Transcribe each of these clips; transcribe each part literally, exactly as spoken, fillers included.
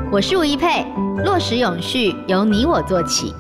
我是吴怡佩，落实永续由你我做起。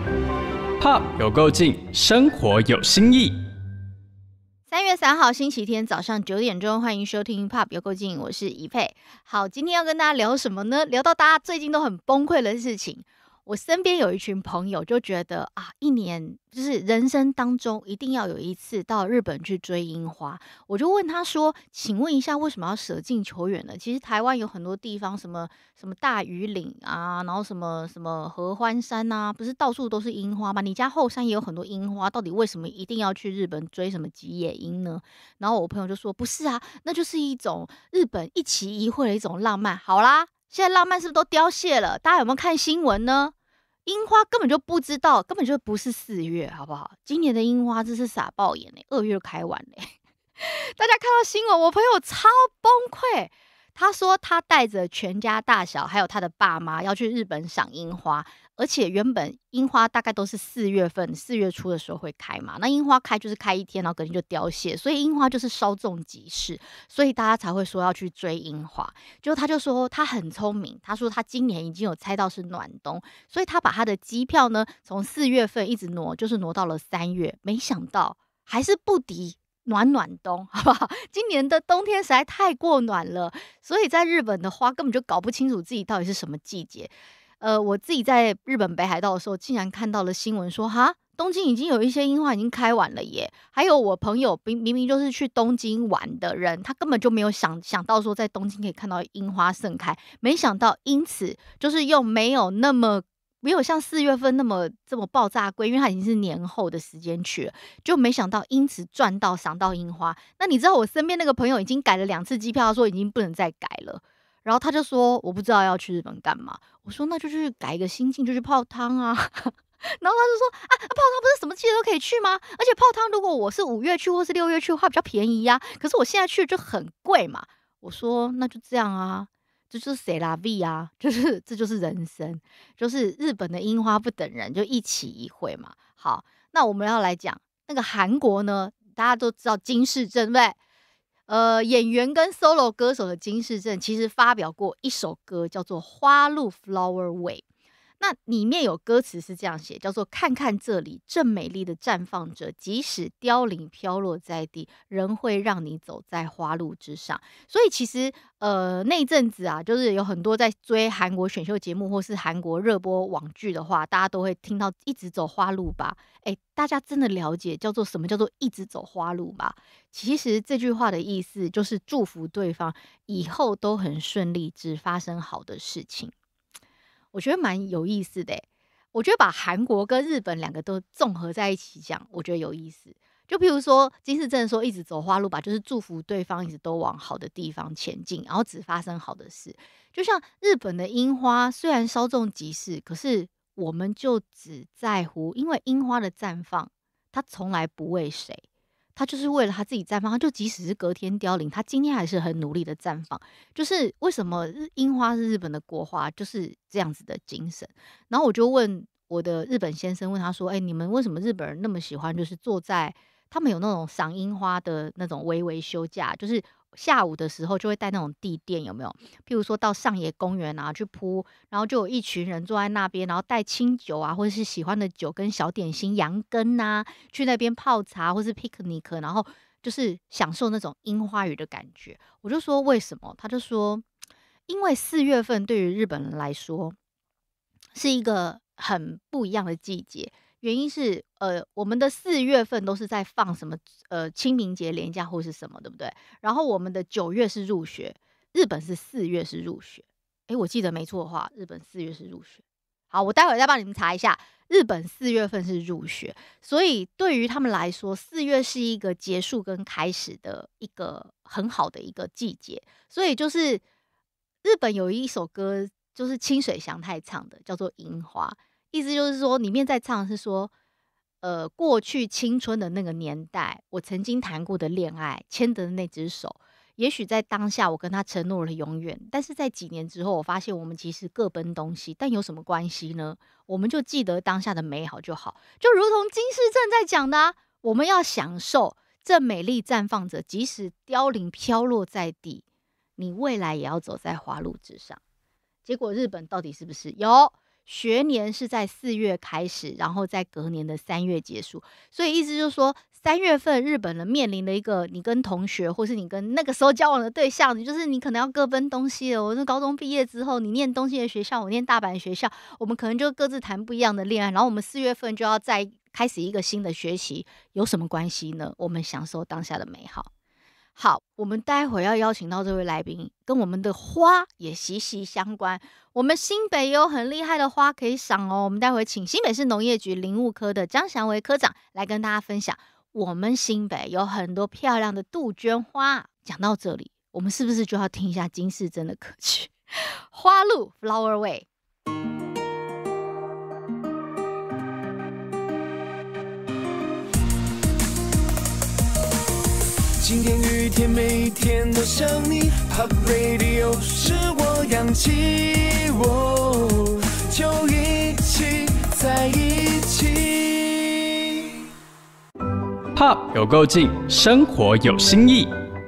P O P 有够劲，生活有新意。 三月三号星期天早上九点钟，欢迎收听 P O P 有够劲，我是怡佩。好，今天要跟大家聊什么呢？聊到大家最近都很崩溃的事情。我身边有一群朋友就觉得啊，一年就是人生当中一定要有一次到日本去追樱花。我就问他说：“请问一下，为什么要舍近求远呢？其实台湾有很多地方，什么什么大屿岭啊，然后什么什么合欢山啊，不是到处都是樱花吗？你家后山也有很多樱花，到底为什么一定要去日本追什么吉野樱呢？”然后我朋友就说：“不是啊，那就是一种日本一期一会的一种浪漫。”好啦，现在浪漫是不是都凋谢了？大家有没有看新闻呢？樱花根本就不知道，根本就不是四月，好不好？今年的樱花真是傻爆眼嘞，二月就开完嘞。大家看到新闻，我朋友超崩溃。他说他带着全家大小还有他的爸妈要去日本赏樱花，而且原本樱花大概都是四月份四月初的时候会开嘛，那樱花开就是开一天，然后隔天就凋谢，所以樱花就是稍纵即逝，所以大家才会说要去追樱花。就他就说他很聪明，他说他今年已经有猜到是暖冬，所以他把他的机票呢从四月份一直挪，就是挪到了三月，没想到还是不敌暖暖冬，好不好？今年的冬天实在太过暖了，所以在日本的花根本就搞不清楚自己到底是什么季节。呃，我自己在日本北海道的时候，竟然看到了新闻说，哈，东京已经有一些樱花已经开完了耶。还有我朋友明明明就是去东京玩的人，他根本就没有想想到说在东京可以看到樱花盛开，没想到因此就是用没有那么。没有像四月份那么这么爆炸贵，因为它已经是年后的时间去了，就没想到因此赚到赏到樱花。那你知道我身边那个朋友已经改了两次机票，他说已经不能再改了。然后他就说我不知道要去日本干嘛。我说那就去改一个心境，就去泡汤啊。然后他就说啊，泡汤不是什么季节都可以去吗？而且泡汤如果我是五月去或是六月去的话比较便宜呀、啊，可是我现在去就很贵嘛。我说那就这样啊。这就是 c'est la vie 啊，就是这就是人生，就是日本的樱花不等人，就一期一会嘛。好，那我们要来讲那个韩国呢，大家都知道金世正，对不对？呃，演员跟 solo 歌手的金世正其实发表过一首歌，叫做《花路 Flower Way》。那里面有歌词是这样写，叫做看看这里正美丽的绽放着，即使凋零飘落在地，仍会让你走在花路之上。所以其实呃那一阵子啊，就是有很多在追韩国选秀节目或是韩国热播网剧的话，大家都会听到一直走花路吧。哎，大家真的了解叫做什么叫做一直走花路吗？其实这句话的意思就是祝福对方以后都很顺利，只发生好的事情。我觉得蛮有意思的，我觉得把韩国跟日本两个都综合在一起讲，我觉得有意思。就譬如说金世正说一直走花路吧，就是祝福对方一直都往好的地方前进，然后只发生好的事。就像日本的樱花虽然稍纵即逝，可是我们就只在乎，因为樱花的绽放它从来不为谁，他就是为了他自己绽放，他就即使是隔天凋零，他今天还是很努力的绽放。就是为什么樱花是日本的国花，就是这样子的精神。然后我就问我的日本先生，问他说：“哎、欸，你们为什么日本人那么喜欢，就是坐在他们有那种赏樱花的那种微微休假，就是下午的时候就会带那种地垫，有没有？譬如说到上野公园啊去铺，然后就有一群人坐在那边，然后带清酒啊，或者是喜欢的酒跟小点心、羊羹啊，去那边泡茶或是 picnic， 然后就是享受那种樱花雨的感觉。”我就说为什么？他就说，因为四月份对于日本人来说是一个很不一样的季节。原因是，呃，我们的四月份都是在放什么，呃，清明节连假或是什么，对不对？然后我们的九月是入学，日本是四月是入学。诶，我记得没错的话，日本四月是入学。好，我待会再帮你们查一下，日本四月份是入学，所以对于他们来说，四月是一个结束跟开始的一个很好的一个季节。所以就是日本有一首歌，就是清水翔太唱的，叫做《樱花》。意思就是说，里面在唱的是说，呃，过去青春的那个年代，我曾经谈过的恋爱，牵的那只手，也许在当下我跟他承诺了永远，但是在几年之后，我发现我们其实各奔东西，但有什么关系呢？我们就记得当下的美好就好，就如同金世正在讲的、啊，我们要享受这美丽绽放着，即使凋零飘落在地，你未来也要走在花路之上。 结果日本到底是不是有？学年是在四月开始，然后在隔年的三月结束，所以意思就是说，三月份日本人面临了一个你跟同学，或是你跟那个时候交往的对象，你就是你可能要各奔东西了。我是高中毕业之后，你念东京的学校，我念大阪的学校，我们可能就各自谈不一样的恋爱，然后我们四月份就要再开始一个新的学期，有什么关系呢？我们享受当下的美好。好，我们待会要邀请到这位来宾，跟我们的花也息息相关。我们新北也有很厉害的花可以赏哦。我们待会请新北市农业局林务科的张祥维科长来跟大家分享，我们新北有很多漂亮的杜鹃花。讲到这里，我们是不是就要听一下金世珍的歌曲《花路 Flower Way》？ 今天雨天，每天都想你。Pop Radio 是我氧气，哦，就一起在一起。 Pop 有够劲，生活有新意。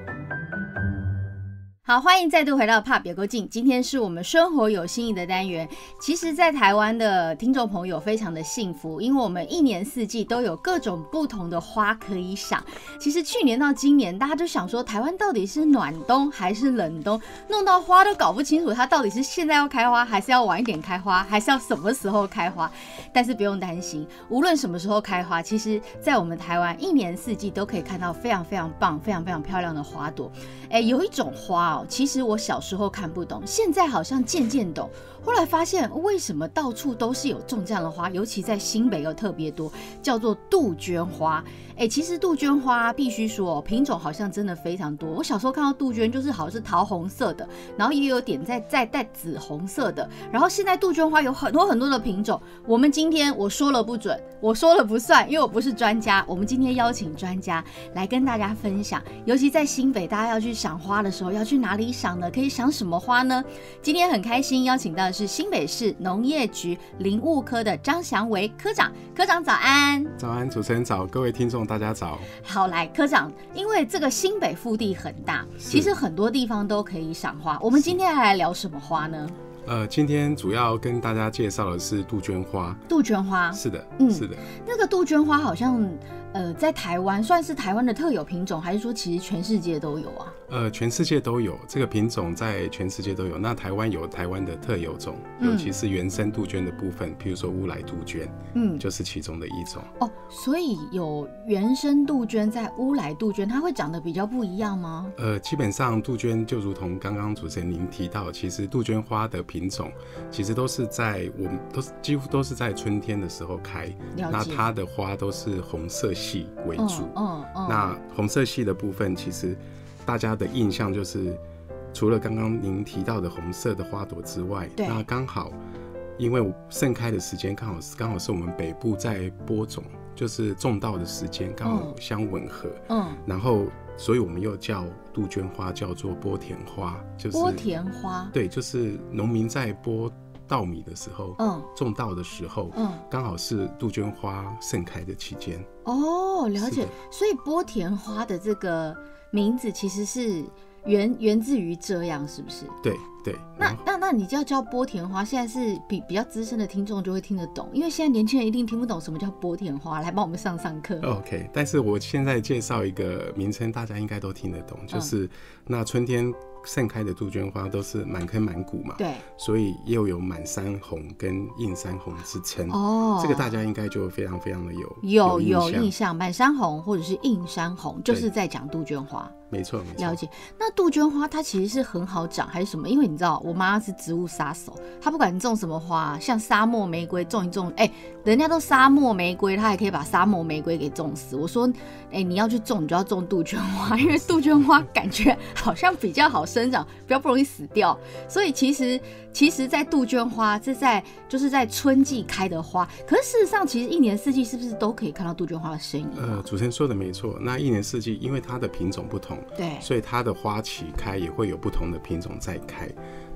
好，欢迎再度回到 Pop 有够劲。今天是我们生活有新意的单元。其实在台湾的听众朋友非常的幸福，因为我们一年四季都有各种不同的花可以赏。其实去年到今年，大家就想说台湾到底是暖冬还是冷冬，弄到花都搞不清楚，它到底是现在要开花，还是要晚一点开花，还是要什么时候开花。但是不用担心，无论什么时候开花，其实在我们台湾一年四季都可以看到非常非常棒、非常非常漂亮的花朵。哎，有一种花哦，其实我小时候看不懂，现在好像渐渐懂。后来发现为什么到处都是有种这样的花，尤其在新北又特别多，叫做杜鹃花。哎，其实杜鹃花必须说品种好像真的非常多。我小时候看到杜鹃就是好像是桃红色的，然后也有点在在带紫红色的，然后现在杜鹃花有很多很多的品种。我们今天我说了不准，我说了不算，因为我不是专家。我们今天邀请专家来跟大家分享，尤其在新北，大家要去赏花的时候要去哪里赏呢？可以赏什么花呢？今天很开心邀请到的是新北市农业局林务科的张祥维科长。科长早安。 早安，主持人早，各位听众大家早。 好，来科长，因为这个新北腹地很大，其实很多地方都可以赏花。我们今天来聊什么花呢？ 呃，今天主要跟大家介绍的是杜鹃花。 杜鹃花， 是的， 嗯， 是的。 那个杜鹃花好像，呃，在台湾算是台湾的特有品种，还是说其实全世界都有啊？ 呃，全世界都有这个品种，在全世界都有。那台湾有台湾的特有种，尤其是原生杜鹃的部分，譬如说乌来杜鹃，嗯，就是其中的一种。 哦，所以有原生杜鹃在乌来杜鹃，它会长得比较不一样吗？ 呃，基本上杜鹃就如同刚刚主持人您提到，其实杜鹃花的品种其实都是在我们都是几乎都是在春天的时候开，那它的花都是红色系为主。嗯嗯嗯、那红色系的部分，其实大家的印象就是除了刚刚您提到的红色的花朵之外，那刚好因为盛开的时间刚好刚好是我们北部在播种，就是种稻的时间刚好相吻合。嗯，然后所以我们又叫杜鹃花叫做播田花，就是播田花， 对，就是农民在播稻米的时候，嗯，种稻的时候，嗯，刚好是杜鹃花盛开的期间。 哦，了解。所以播田花的这个名字其实是源源自于这样，是不是？ 对对。 那那那你就要叫播田花，现在是比比较资深的听众就会听得懂，因为现在年轻人一定听不懂什么叫播田花，来帮我们上上课。 OK， 但是我现在介绍一个名称，大家应该都听得懂，就是、嗯、那春天盛开的杜鹃花都是满坑满谷嘛， 对， 所以又有满山红跟映山红之称。哦，这个大家应该就非常非常的有有有印象，满山红或者是映山红，就是在讲杜鹃花。 没错，没错。 了解。那杜鹃花它其实是很好长还是什么？因为你知道，我妈是植物杀手，她不管你种什么花，像沙漠玫瑰种一种，哎、欸，人家都沙漠玫瑰，她还可以把沙漠玫瑰给种死。我说，哎、欸，你要去种，你就要种杜鹃花，因为杜鹃花感觉好像比较好生长，比较不容易死掉。所以其实，其实，在杜鹃花这在就是在春季开的花，可是事实上，其实一年四季是不是都可以看到杜鹃花的身影？ 呃，主持人说的没错。那一年四季，因为它的品种不同。 对， 所以它的花期开也会有不同的品种在开。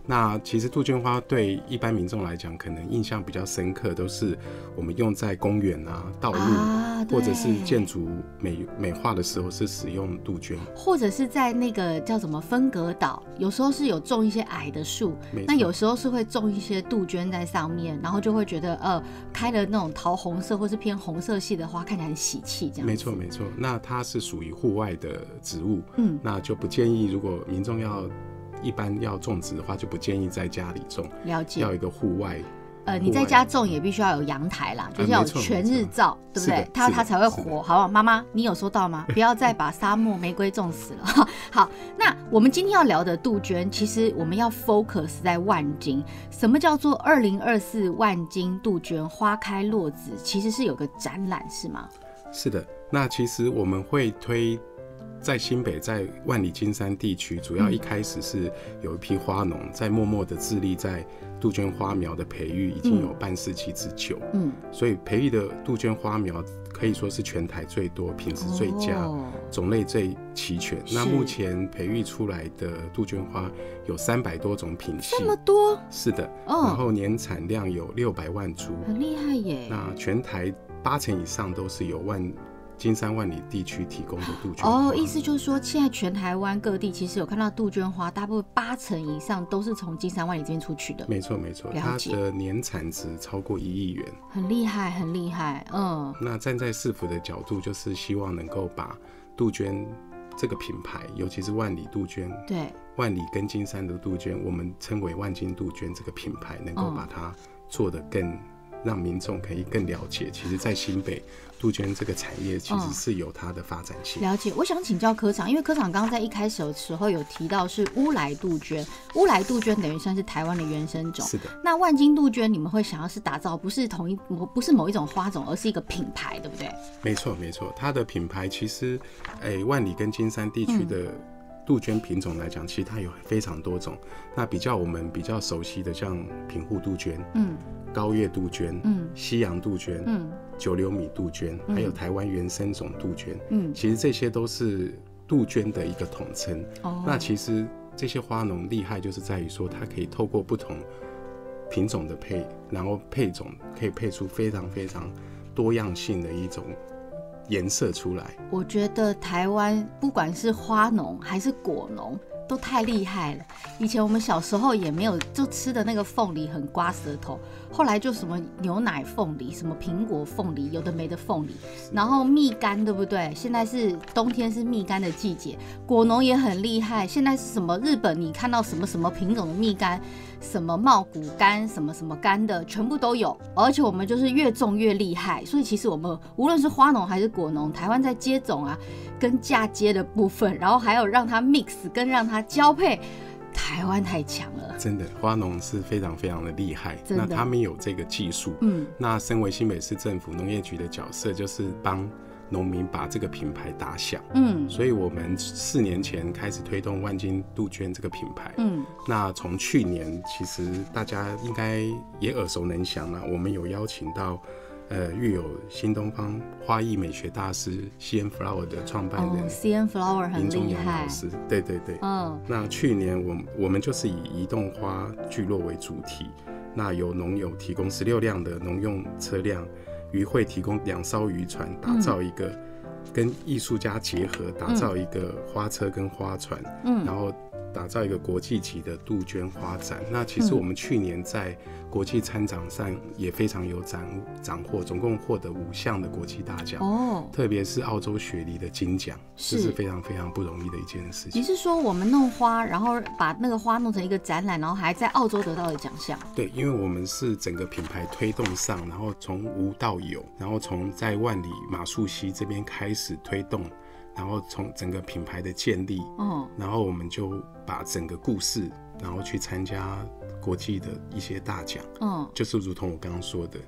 那其实杜鹃花对一般民众来讲，可能印象比较深刻，都是我们用在公园啊、道路，啊、或者是建筑美美化的时候是使用杜鹃， 或者是在那个叫什么分隔岛，有时候是有种一些矮的树，那有时候是会种一些杜鹃在上面，然后就会觉得呃开了那种桃红色或是偏红色系的花，看起来很喜气这样子。 没错没错，那它是属于户外的植物，嗯，那就不建议，如果民众要一般要种植的话，就不建议在家里种， 了解， 要一个户外。 呃，你在家种也必须要有阳台啦，就是要有全日照，对不对？它它才会活，好不好？妈妈，你有收到吗？不要再把沙漠玫瑰种死了。好，那我们今天要聊的杜鹃，其实我们要 focus 在万金。什么叫做二零二四万金杜鹃花开落子？其实是有个展览，是吗？ 是的，那其实我们会推。在新北，在万里金山地区，主要一开始是有一批花农在默默的致力在杜鹃花苗的培育，已经有半世纪之久。嗯，所以培育的杜鹃花苗可以说是全台最多、品质最佳、哦、种类最齐全。那目前培育出来的杜鹃花有三百多种品系， 这么多？ 是的，哦、然后年产量有六百万株， 很厉害耶。 那全台八成以上都是有万。金山万里地区提供的杜鹃花哦，意思就是说，现在全台湾各地其实有看到杜鹃花，大部分八成以上都是从金山万里这边出去的。 没错没错，它的年产值超过一亿元， 很厉害很厉害。嗯， 那站在市府的角度，就是希望能够把杜鹃这个品牌，尤其是万里杜鹃， 对， 万里跟金山的杜鹃，我们称为万金杜鹃这个品牌，能够把它做得更。嗯让民众可以更了解，其实在新北杜鹃这个产业其实是有它的发展性。 嗯、了解，我想请教科长，因为科长刚刚在一开始的时候有提到是乌来杜鹃，乌来杜鹃等于算是台湾的原生种。 是的。 那万金杜鹃你们会想要是打造不是同一不是某一种花种，而是一个品牌，对不对？ 没错没错，它的品牌其实，诶、欸，万里跟金山地区的、嗯。杜鹃品种来讲，其实它有非常多种。那比较我们比较熟悉的，像平户杜鹃、嗯，高叶杜鹃、嗯，西洋杜鹃、嗯，九流米杜鹃，还有台湾原生种杜鹃，嗯，其实这些都是杜鹃的一个统称。哦，那其实这些花农厉害，就是在于说，它可以透过不同品种的配，然后配种可以配出非常非常多样性的一种。颜色出来， 我觉得台湾不管是花农还是果农都太厉害了。以前我们小时候也没有，就吃的那个凤梨很刮舌头，后来就什么牛奶凤梨，什么苹果凤梨，有的没的凤梨，然后蜜柑，对不对？现在是冬天是蜜柑的季节，果农也很厉害。现在是什么日本，你看到什么什么品种的蜜柑，什么茂谷柑，什么什么柑的，全部都有。而且我们就是越种越厉害，所以其实我们无论是花农还是果农，台湾在接种啊跟嫁接的部分，然后还有让它 mix 跟让它交配，台湾太强了。 真的，花农是非常非常的厉害，那他们有这个技术。嗯，那身为新北市政府农业局的角色，就是帮农民把这个品牌打响。嗯，所以我们四年前开始推动万金杜鹃这个品牌。嗯，那从去年其实大家应该也耳熟能详了，我们有邀请到呃育有新东方花艺美学大师 C N Flower 的创办人、哦、 C N Flower 很厉害， 老师，对对对。嗯，那去年我们我们就是以移动花聚落为主题，那由农友提供十六辆的农用车辆。渔会提供两艘渔船，打造一个跟艺术家结合，打造一个花车跟花船，嗯，然后打造一个国际级的杜鹃花展。那其实我们去年在国际参展上也非常有斩斩获，总共获得五项的国际大奖哦，特别是澳洲雪梨的金奖，这是非常非常不容易的一件事情。 你是说我们弄花，然后把那个花弄成一个展览，然后还在澳洲得到的奖项？ 对，因为我们是整个品牌推动上，然后从无到有，然后从在万里马术溪这边开始推动。然后从整个品牌的建立，哦，然后我们就把整个故事，然后去参加国际的一些大奖，嗯，就是如同我刚刚说的，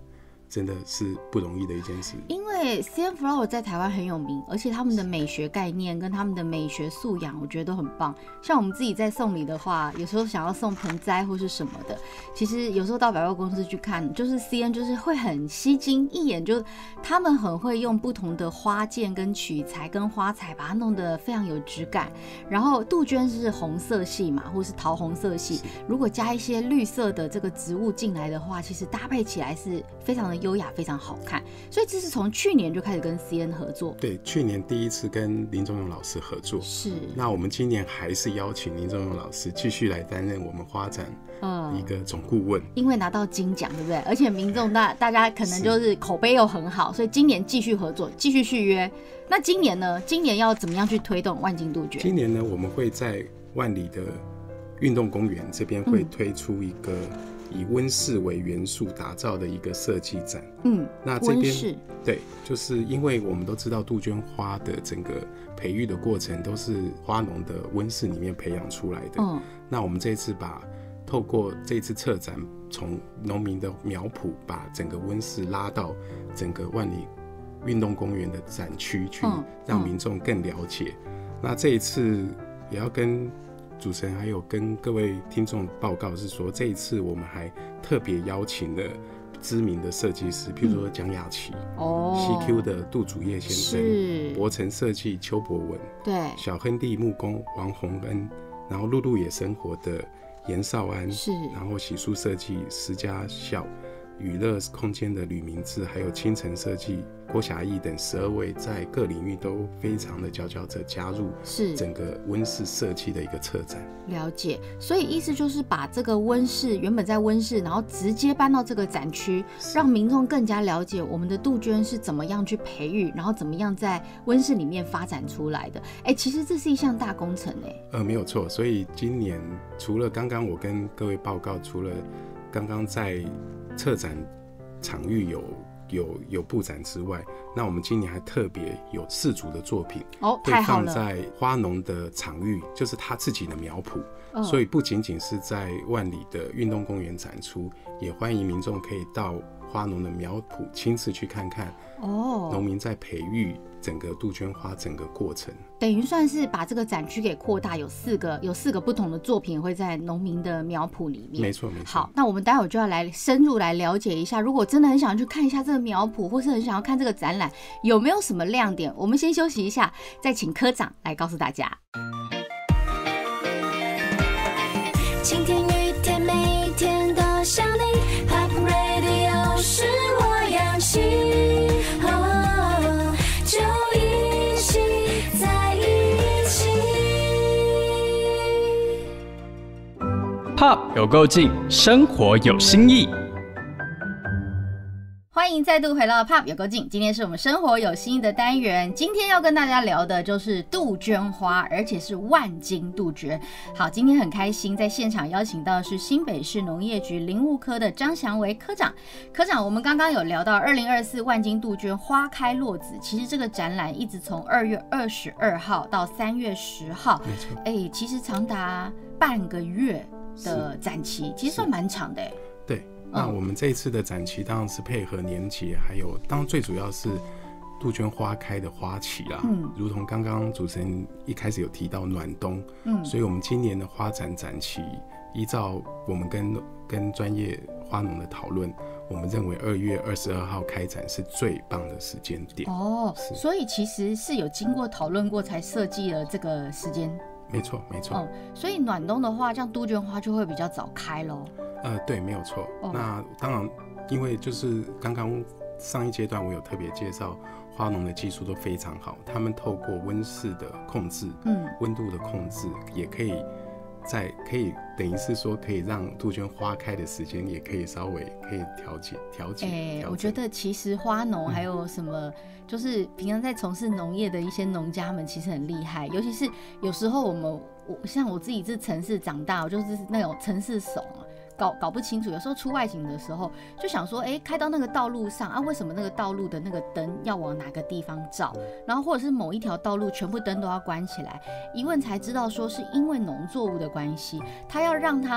真的是不容易的一件事。 因为 C N Flower 在台湾很有名，而且他们的美学概念跟他们的美学素养，我觉得都很棒。像我们自己在送礼的话，有时候想要送盆栽或是什么的，其实有时候到百货公司去看，就是 C N 就是会很吸睛，一眼就他们很会用不同的花件跟取材跟花材，把它弄得非常有质感。然后杜鹃是红色系嘛，或是桃红色系，如果加一些绿色的这个植物进来的话，其实搭配起来是非常的优雅，非常好看。所以这是从去年就开始跟 C N 合作。 对，去年第一次跟林宗勇老师合作。 是。 那我们今年还是邀请林宗勇老师继续来担任我们花展一个总顾问、嗯。 因为拿到金奖，对不对？而且民众大大家可能就是口碑又很好，所以今年继续合作，继续续约。那今年呢？今年要怎么样去推动万金杜鹃？ 今年呢，我们会在万里的运动公园这边会推出一个以温室为元素打造的一个设计展。 嗯， 那这边对，就是因为我们都知道杜鹃花的整个培育的过程都是花农的温室里面培养出来的。嗯，那我们这次把透过这次策展，从农民的苗圃把整个温室拉到整个万里运动公园的展区去，让民众更了解。嗯嗯、那这一次也要跟主持人还有跟各位听众报告是说，这一次我们还特别邀请了知名的设计师，譬如说蒋雅琪、哦、C Q 的杜祖业先生，博成设计邱博文，对，小亨地木工王洪恩，然后露露野生活的严少安，是，然后喜书设计施家孝，娱乐空间的吕明志，还有清晨设计郭霞义等十二位在各领域都非常的佼佼者加入整个温室设计的一个策展。 了解，所以意思就是把这个温室原本在温室，然后直接搬到这个展区，让民众更加了解我们的杜鹃是怎么样去培育，然后怎么样在温室里面发展出来的。哎，其实这是一项大工程哎。 呃，没有错。所以今年除了刚刚我跟各位报告，除了刚刚在策展场域有有有布展之外，那我们今年还特别有四组的作品哦，会放在花农的场域，就是他自己的苗圃、哦，所以不仅仅是在万里的运动公园展出，也欢迎民众可以到花农的苗圃亲自去看看哦，农民在培育整个杜鹃花整个过程， 等于算是把这个展区给扩大，有四个有四个不同的作品会在农民的苗圃里面。 没错没错。 好，那我们待会儿就要来深入来了解一下，如果真的很想去看一下这个苗圃，或是很想要看这个展览，有没有什么亮点？我们先休息一下，再请科长来告诉大家。晴天雨天每天都想你 Pop Radio 是我氧气、哦、就一起在一起 Pop 有够劲，生活有新意。 欢迎再度回到 Pop 有够劲，今天是我们生活有新意的单元。今天要跟大家聊的就是杜鹃花，而且是万金杜鹃。好，今天很开心在现场邀请到的是新北市农业局林务科的张祥维科长。科长，我们刚刚有聊到二零二四万金杜鹃花开落子，其实这个展览一直从二月二十二号到三月十号，没错，哎，其实长达半个月的展期，其实算蛮长的哎。 对。那我们这一次的展期当然是配合年节，还有当然最主要是杜鹃花开的花期啦。嗯，如同刚刚主持人一开始有提到暖冬，嗯，所以我们今年的花展展期，依照我们跟跟专业花农的讨论，我们认为二月二十二号开展是最棒的时间点。 哦，所以其实是有经过讨论过才设计了这个时间。 没错没错、嗯。 所以暖冬的话，这样杜鹃花就会比较早开咯。 呃，对，没有错、哦。那当然，因为就是刚刚上一阶段我有特别介绍，花农的技术都非常好，他们透过温室的控制，嗯，温度的控制，也可以在可以等于是说可以让杜鹃花开的时间也可以稍微可以调节调节。哎、 欸，我觉得其实花农还有什么、嗯，就是平常在从事农业的一些农家们其实很厉害，尤其是有时候我们我像我自己是城市长大，我就是那种城市怂啊。搞搞不清楚，有时候出外景的时候就想说，哎，开到那个道路上啊，为什么那个道路的那个灯要往哪个地方照？然后或者是某一条道路全部灯都要关起来，一问才知道说是因为农作物的关系，它要让它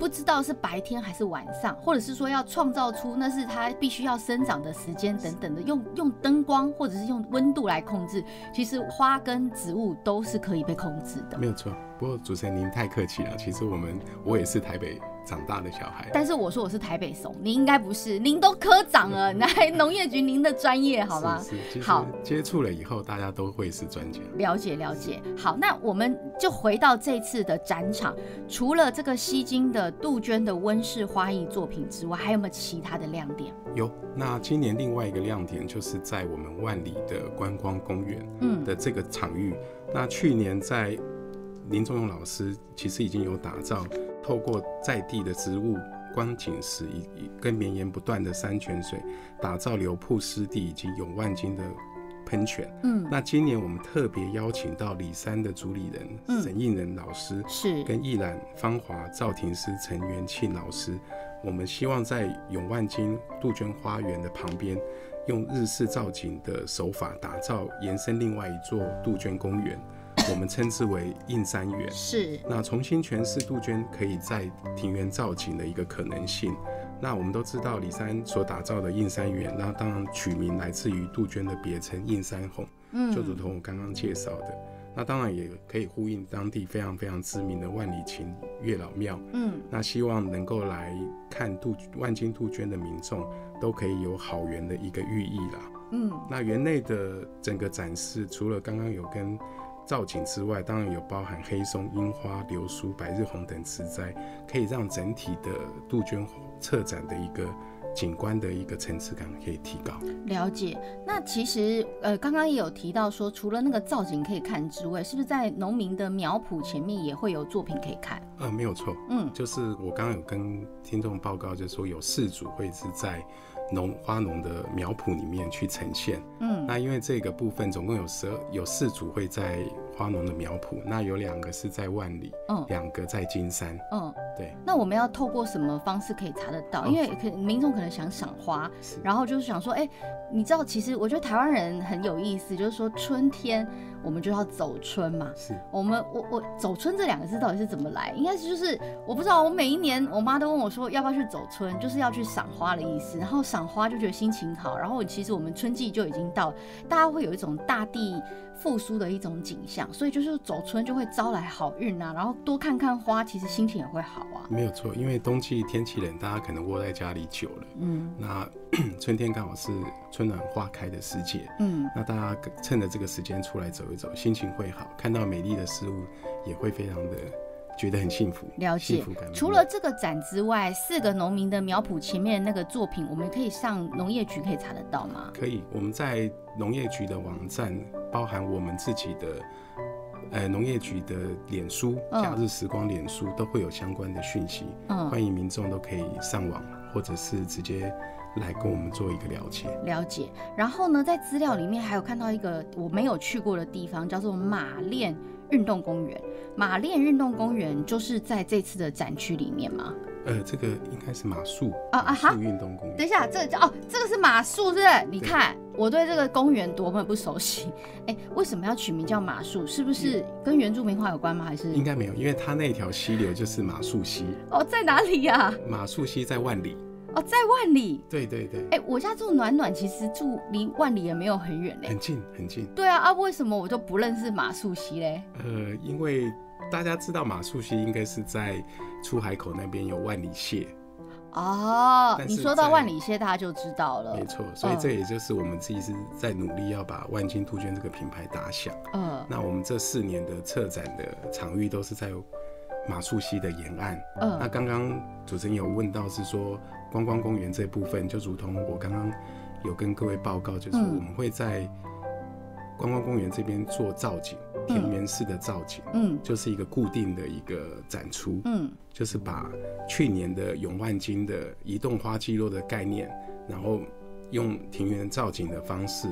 不知道是白天还是晚上，或者是说要创造出那是它必须要生长的时间等等的，用用灯光或者是用温度来控制，其实花跟植物都是可以被控制的。 没有错。不过主持人您太客气了，其实我们我也是台北长大的小孩， 但是我说我是台北怂，您应该不是，您都科长了，来农业局您的专业好吗？ 是是， 好， 接触了以后大家都会是专家。 了解了解。好，那我们就回到这次的展场，除了这个西京的杜鹃的温室花艺作品之外，还有没有其他的亮点？ 有，那今年另外一个亮点就是在我们万里的观光公园的这个场域，嗯、那去年在林宗勇老师其实已经有打造，透过在地的植物、光景石跟绵延不断的山泉水，打造流瀑湿地以及永万金的喷泉。嗯，那今年我们特别邀请到里山的主理人、嗯、沈应仁老师，是跟艺览芳华造庭师陈元庆老师，我们希望在永万金杜鹃花园的旁边，用日式造景的手法打造延伸另外一座杜鹃公园。我们称之为映山园，是那重新诠释杜鹃可以在庭园造景的一个可能性。那我们都知道里山所打造的映山园，那当然取名来自于杜鹃的别称映山红，嗯，就如同我刚刚介绍的。那当然也可以呼应当地非常非常知名的万里秦月老庙，嗯，那希望能够来看杜万金杜鹃的民众都可以有好缘的一个寓意啦，嗯，那园内的整个展示除了刚刚有跟造景之外，当然有包含黑松、樱花、流苏、百日红等植栽，可以让整体的杜鹃策展的一个景观的一个层次感可以提高。 了解。那其实呃，刚刚也有提到说，除了那个造景可以看之外，是不是在农民的苗圃前面也会有作品可以看？ 呃，没有错，嗯，就是我刚刚有跟听众报告，就是说有四组会是在农花农的苗圃里面去呈现，嗯，那因为这个部分总共有十有四组会在花农的苗圃，那有两个是在万里，嗯，两个在金山，嗯，对。 那我们要透过什么方式可以查得到？因为可民众可能想赏花，然后就是想说，哎、欸，你知道，其实我觉得台湾人很有意思，就是说春天我们就要走春嘛，是我们我我走春这两个字到底是怎么来？应该是就是我不知道，我每一年我妈都问我说要不要去走春，就是要去赏花的意思，然后赏花就觉得心情好，然后其实我们春季就已经到，大家会有一种大地复苏的一种景象，所以就是走春就会招来好运啊，然后多看看花，其实心情也会好啊。 没有错，因为冬季天气冷，大家可能窝在家里久了，嗯，那春天刚好是春暖花开的时节，嗯，那大家趁着这个时间出来走一走，心情会好，看到美丽的事物也会非常的觉得很幸福。 了解。除了这个展之外，四个农民的苗圃前面那个作品，我们可以上农业局可以查得到吗？ 可以，我们在农业局的网站，包含我们自己的呃农业局的脸书、假日时光脸书都会有相关的讯息，嗯，欢迎民众都可以上网，或者是直接来跟我们做一个了解。 了解。然后呢，在资料里面还有看到一个我没有去过的地方，叫做马练运动公园。马练运动公园就是在这次的展区里面吗？ 呃，这个应该是马术啊啊哈！运动公园。 等一下，这个哦，这个是马术，是不是？你看我对这个公园多么不熟悉。哎，为什么要取名叫马术？是不是跟原住民话有关吗？还是应该没有，因为它那条溪流就是马术溪。 哦，在哪里呀、啊？ 马术溪在万里。 哦，在万里。 对对对。 哎，我家住暖暖，其实住离万里也没有很远嘞。 很近很近。 对啊啊，为什么我就不认识马术溪嘞？ 呃，因为大家知道马术溪应该是在出海口那边有万里蟹。 哦，你说到万里蟹，大家就知道了。 没错，所以这也就是我们自己是在努力要把万金杜鹃这个品牌打响。嗯，那我们这四年的策展的场域都是在马术溪的沿岸。嗯，那刚刚主持人有问到是说观光公园这部分，就如同我刚刚有跟各位报告，就是我们会在观光公园这边做造景，田园式的造景，嗯，就是一个固定的一个展出，嗯，就是把去年的永万金的移动花季落的概念，然后用庭园造景的方式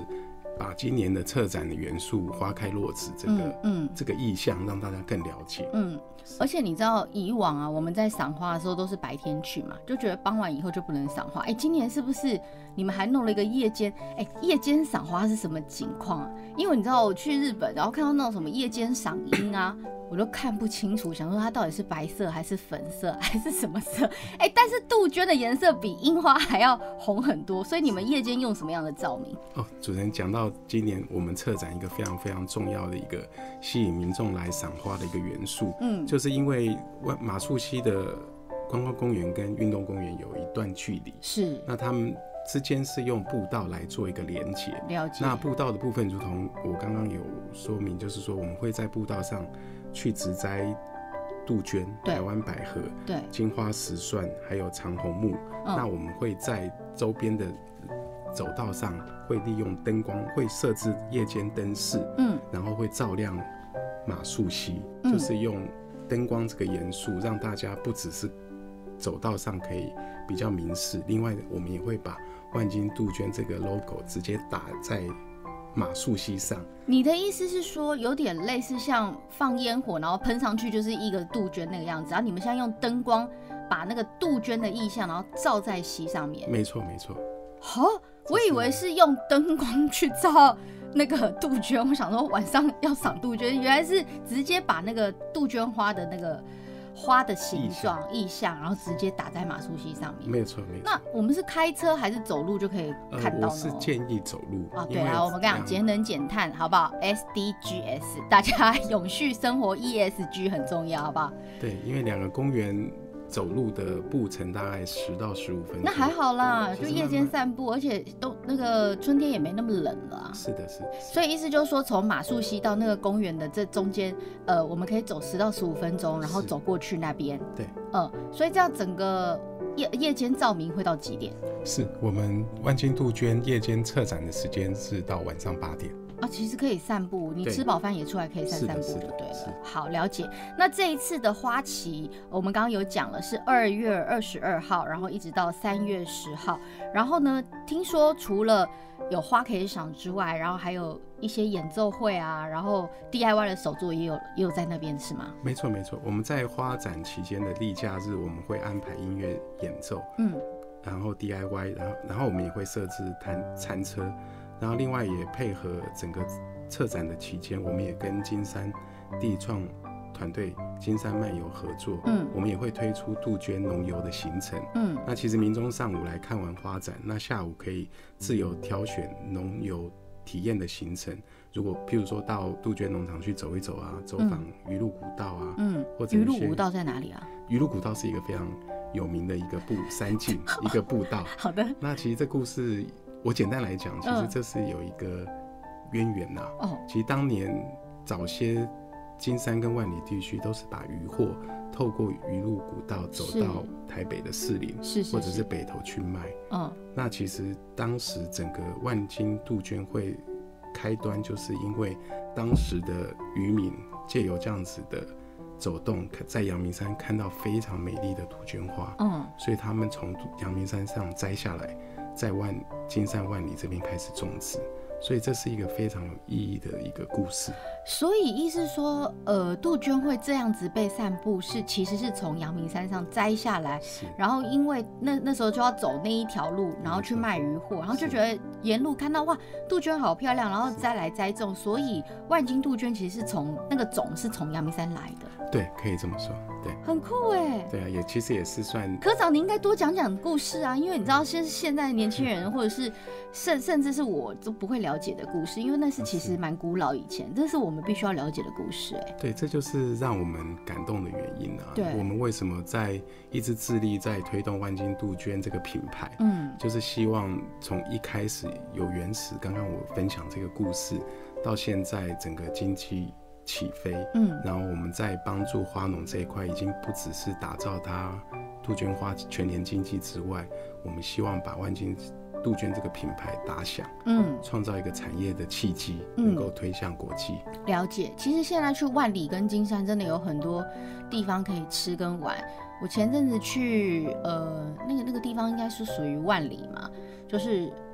把今年的策展的元素花开落子这个嗯嗯这个意象让大家更了解。 嗯，而且你知道以往啊，我们在赏花的时候都是白天去嘛，就觉得傍晚以后就不能赏花。哎，今年是不是你们还弄了一个夜间？哎，夜间赏花是什么情况啊？因为你知道我去日本，然后看到那种什么夜间赏樱啊。我都看不清楚，想说它到底是白色还是粉色还是什么色？哎、欸，但是杜鹃的颜色比樱花还要红很多，所以你们夜间用什么样的照明？ 哦，主持人讲到今年我们策展一个非常非常重要的一个吸引民众来赏花的一个元素，嗯，就是因为马术溪的观光公园跟运动公园有一段距离， 是， 那他们之间是用步道来做一个连结。 了解。 那步道的部分，如同我刚刚有说明，就是说我们会在步道上去植栽杜鹃、台湾百合、对金花石蒜，还有长红木、嗯。那我们会在周边的走道上会利用灯光，会设置夜间灯饰，嗯，然后会照亮马术溪、嗯，就是用灯光这个元素，让大家不只是走道上可以比较明示，另外我们也会把万金杜鹃这个 logo 直接打在马术溪上。 你的意思是说，有点类似像放烟火，然后喷上去就是一个杜鹃那个样子，然后你们现在用灯光把那个杜鹃的意象，然后照在溪上面。 没错，没错。 好、哦，我以为是用灯光去照那个杜鹃，我想说晚上要赏杜鹃，原来是直接把那个杜鹃花的那个花的形状意象，然后直接打在马术溪上面。 没有错，没错。 那我们是开车还是走路就可以看到呢？ 呃、我是建议走路。 哦，对啊，我们跟你讲节能减碳，好不好 ？S D Gs， 大家永续生活 E S G 很重要，好不好？ 对，因为两个公园走路的步程大概十到十五分钟。 那还好啦，就夜间散步，而且都那个春天也没那么冷了啊。 是的，是的。 所以意思就是说，从马术溪到那个公园的这中间，呃，我们可以走十到十五分钟，然后走过去那边。 对， 嗯，所以这样整个夜夜间照明会到几点？ 是我们万金杜鹃夜间策展的时间是到晚上八点。 啊，其实可以散步，你吃饱饭也出来可以散散步就对了。好，了解。那这一次的花期，我们刚刚有讲了，是二月二十二号，然后一直到三月十号。然后呢，听说除了有花可以赏之外，然后还有一些演奏会啊，然后 D I Y 的手作也有也有在那边是吗？ 没错没错，我们在花展期间的例假日，我们会安排音乐演奏，嗯，然后 D I Y， 然后然后我们也会设置餐餐车。然后另外也配合整个策展的期间，我们也跟金山地创团队金山漫游合作，嗯，我们也会推出杜鹃农游的行程，嗯，那其实民众上午来看完花展，那下午可以自由挑选农游体验的行程。如果譬如说到杜鹃农场去走一走啊，走访鱼路古道啊，嗯，或者鱼路古道在哪里啊？ 鱼路古道是一个非常有名的一个步山径一个步道。 好的， 那其实这故事。我简单来讲，其实这是有一个渊源呐、啊。哦、嗯，其实当年早些金山跟万里地区都是把渔货透过鱼路古道走到台北的士林，是或者是北投去卖。嗯，那其实当时整个万金杜鹃会开端，就是因为当时的渔民借由这样子的走动，在阳明山看到非常美丽的杜鹃花，嗯，所以他们从阳明山上摘下来。在万金山万里这边开始种植，所以这是一个非常有意义的一个故事。 所以意思说，呃，杜鹃会这样子被散布，是其实是从阳明山上摘下来，然后因为那那时候就要走那一条路，然后去卖渔货，然后就觉得沿路看到哇，杜鹃好漂亮，然后再来栽种，所以万金杜鹃其实是从那个种是从阳明山来的。 对，可以这么说，对， 很酷哎。 对啊，也其实也是算。 科长，你应该多讲讲故事啊，因为你知道现现在的年轻人，或者是甚甚至是我都不会了解的故事，因为那是其实蛮古老以前，这是我们必须要了解的故事哎。 对，这就是让我们感动的原因啊。对，我们为什么在一直致力在推动万金杜鹃这个品牌，嗯，就是希望从一开始有原始，刚刚我分享这个故事，到现在整个经济起飞，嗯，然后我们在帮助花农这一块，已经不只是打造它杜鹃花全年经济之外，我们希望把万金杜鹃这个品牌打响，嗯，创造一个产业的契机，能够推向国际。 了解，其实现在去万里跟金山真的有很多地方可以吃跟玩。我前阵子去，呃，那个那个地方应该是属于万里嘛，就是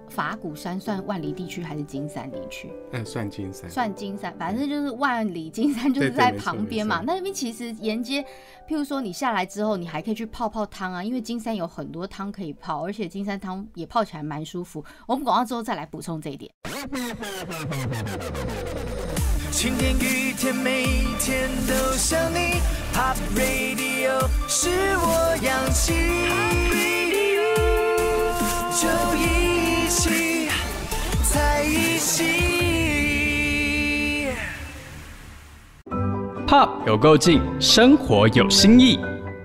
法鼓山算万里地区还是金山地区？ 哎、呃，算金山， 算金山，反正就是万里金山就是在旁边嘛。那那边其实沿街，譬如说你下来之后，你还可以去泡泡汤啊，因为金山有很多汤可以泡，而且金山汤也泡起来蛮舒服。我们广告之后再来补充这一点。 晴天雨天每天都想你 Pop Radio 是我氧气，就一起在一起。 Pop 有够劲，生活有新意。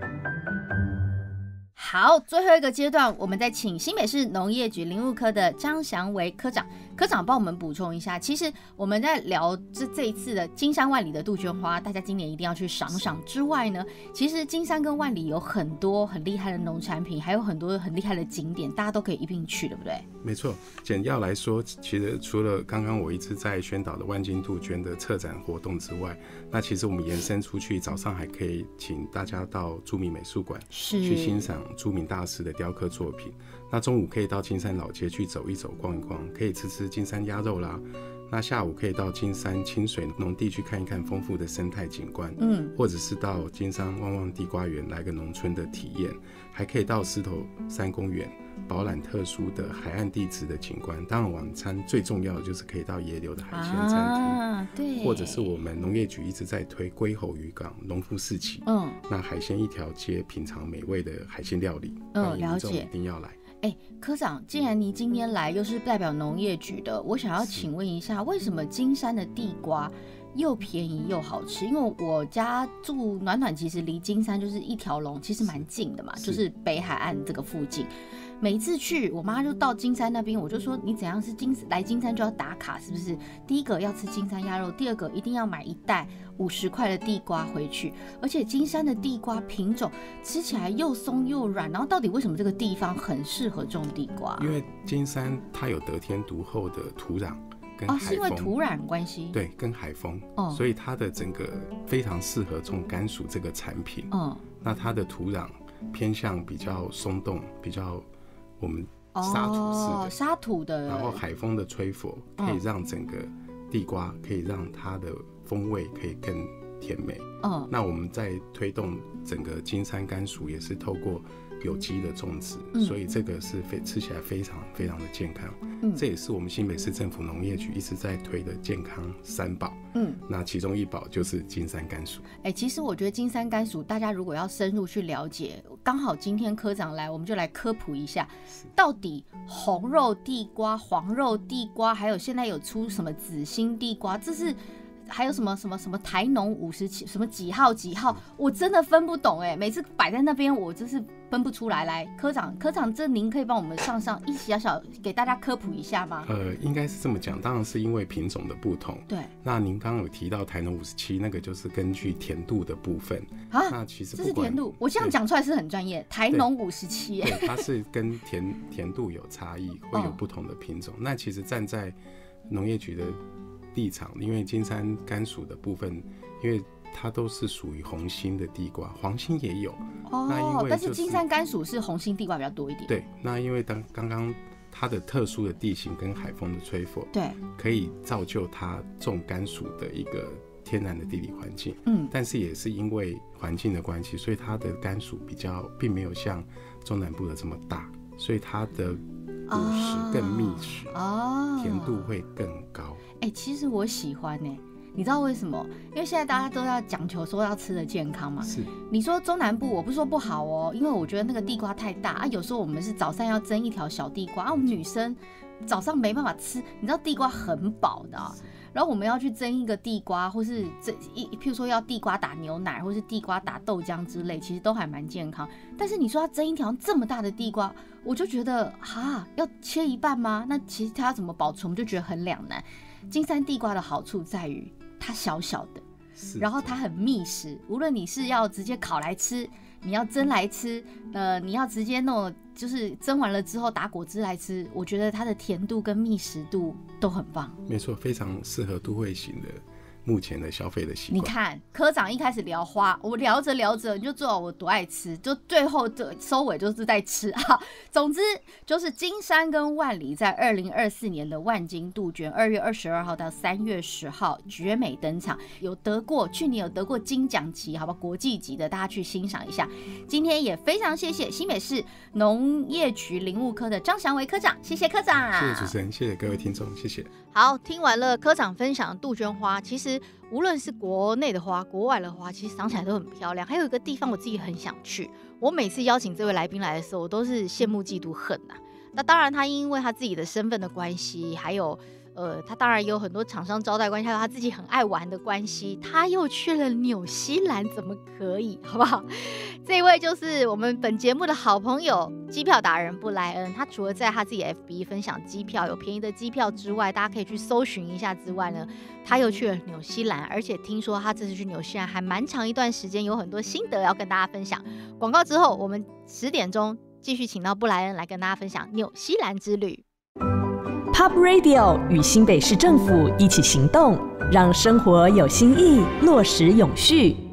好，最后一个阶段，我们再请新北市农业局林务科的张祥维科长，科长帮我们补充一下。其实我们在聊这这一次的金山万里的杜鹃花，大家今年一定要去赏赏之外呢，其实金山跟万里有很多很厉害的农产品，还有很多很厉害的景点，大家都可以一并去，对不对？ 没错，简要来说，其实除了刚刚我一直在宣导的万金杜鹃的策展活动之外，那其实我们延伸出去，早上还可以请大家到朱銘美术馆去欣赏朱銘大师的雕刻作品。那中午可以到金山老街去走一走、逛一逛，可以吃吃金山鸭肉啦。那下午可以到金山清水农地去看一看丰富的生态景观，嗯，或者是到金山旺旺地瓜园来个农村的体验，还可以到狮头山公园饱览特殊的海岸地质的景观。当然晚餐最重要的就是可以到野柳的海鲜餐厅，啊，对，或者是我们农业局一直在推龟吼渔港农夫市集，嗯，那海鲜一条街品尝美味的海鲜料理，嗯，了解，一定要来。 哎，科长，既然你今天来又是代表农业局的，我想要请问一下，为什么金山的地瓜又便宜又好吃？因为我家住暖暖，其实离金山就是一条龙，其实蛮近的嘛，是就是北海岸这个附近。每次去，我妈就到金山那边，我就说你怎样是金来金山就要打卡，是不是？第一个要吃金山鸭肉，第二个一定要买一袋五十块的地瓜回去。而且金山的地瓜品种吃起来又松又软，然后到底为什么这个地方很适合种地瓜？ 因为金山它有得天独厚的土壤。 哦，是因为土壤关系， 对，跟海风，哦，所以它的整个非常适合种甘薯这个产品。嗯，那它的土壤偏向比较松动，比较我们沙土式的， 沙土的， 然后海风的吹拂可以让整个地瓜可以让它的风味可以更甜美。嗯，那我们在推动整个金山甘薯也是透过有机的种植，嗯，所以这个是非吃起来非常非常的健康，嗯，这也是我们新北市政府农业局一直在推的健康三宝，嗯，那其中一宝就是金山甘薯。 哎，其实我觉得金山甘薯，大家如果要深入去了解，刚好今天科长来，我们就来科普一下，到底红肉地瓜、黄肉地瓜，还有现在有出什么紫心地瓜，这是。还有什么什么什么台农五十七什么几号几号，我真的分不懂哎，每次摆在那边我真是分不出来。来，科长，科长，这您可以帮我们上上一小小给大家科普一下吗？ 呃，应该是这么讲，当然是因为品种的不同。 对， 那您刚刚有提到台农五十七，那个就是根据甜度的部分啊。那其实这是甜度，我这样讲出来是很专业。台农五十七， 对，它是跟甜甜度有差异，会有不同的品种。哦，那其实站在农业局的立场，因为金山甘薯的部分，因为它都是属于红心的地瓜，黄心也有。 哦，那因为、就是、但是金山甘薯是红心地瓜比较多一点。 对，那因为当刚刚它的特殊的地形跟海风的吹拂， 对， 可以造就它种甘薯的一个天然的地理环境。嗯，但是也是因为环境的关系，所以它的甘薯比较并没有像中南部的这么大，所以它的果实更密实，哦，甜度会更高。 哎、欸，其实我喜欢呢、欸，你知道为什么？因为现在大家都要讲求说要吃的健康嘛。 是。 你说中南部，我不是说不好哦，因为我觉得那个地瓜太大啊。有时候我们是早上要蒸一条小地瓜啊，我们女生早上没办法吃，你知道地瓜很饱的、啊。然后我们要去蒸一个地瓜，或是蒸一，譬如说要地瓜打牛奶，或是地瓜打豆浆之类，其实都还蛮健康。但是你说要蒸一条这么大的地瓜，我就觉得哈，要切一半吗？那其实它要怎么保存，我们就觉得很两难。金山地瓜的好处在于它小小的，然后它很密实，无论你是要直接烤来吃，你要蒸来吃，呃，你要直接那种就是蒸完了之后打果汁来吃，我觉得它的甜度跟密实度都很棒。 没错，非常适合都会型的目前的消费的习惯。 你看科长一开始聊花，我聊着聊着你就知道我多爱吃，就最后这收尾就是在吃啊。总之就是金山跟万里在二零二四年的万金杜鹃，二月二十二号到三月十号绝美登场，有得过去年有得过金奖级，好吧，国际级的，大家去欣赏一下。今天也非常谢谢新北市农业局林务科的张祥维科长，谢谢科长。 谢谢主持人，谢谢各位听众，谢谢。 好，听完了科长分享杜鹃花，其实无论是国内的花、国外的花，其实长起来都很漂亮。还有一个地方我自己很想去，我每次邀请这位来宾来的时候，我都是羡慕嫉妒恨啊。那当然，他因为他自己的身份的关系，还有呃，他当然也有很多厂商招待关系，还有他自己很爱玩的关系，他又去了纽西兰，怎么可以？好不好？这一位就是我们本节目的好朋友，机票达人布莱恩。他除了在他自己的 F B 分享机票有便宜的机票之外，大家可以去搜寻一下之外呢，他又去了纽西兰，而且听说他这次去纽西兰还蛮长一段时间，有很多心得要跟大家分享。广告之后，我们十点钟继续请到布莱恩来跟大家分享纽西兰之旅。 Pop Radio 与新北市政府一起行动，让生活有新意，落实永续。